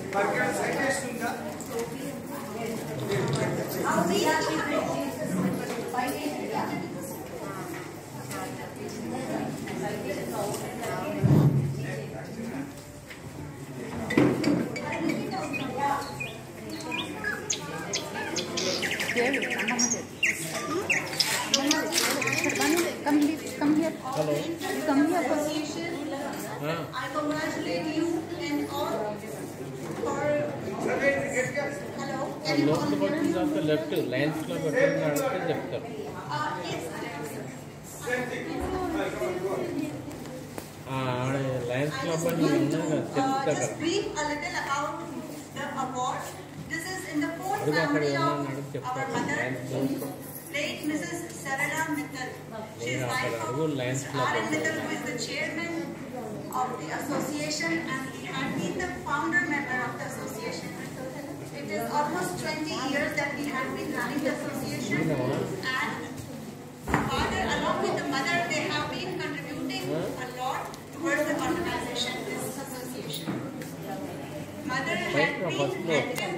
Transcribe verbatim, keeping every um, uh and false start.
Come here, come here. Hello. Come here. हाँ. I congratulate you and all for. Hello. Can you लोग call तो me? बहुत चीज़ आपके left lines club attend करते हैं जब तक. Uh, yes. हाँ लाइन्स I क्लब just बनी want to है ना uh, जब just तक. brief a little about the award. This is in the fourth अरे बाप रे family ना of नाटक जब our तक mother, Lions club. late Missus Sarala Mittal. She is Yeah, wife Sarala, of Lions Mister Club. R N Mittal, who is the chairman of the association, and he had been the founder member of the association. It is almost twenty years that he had been running the association, and father, along with the mother, they have been contributing a lot towards the organization of this association. Mother had been at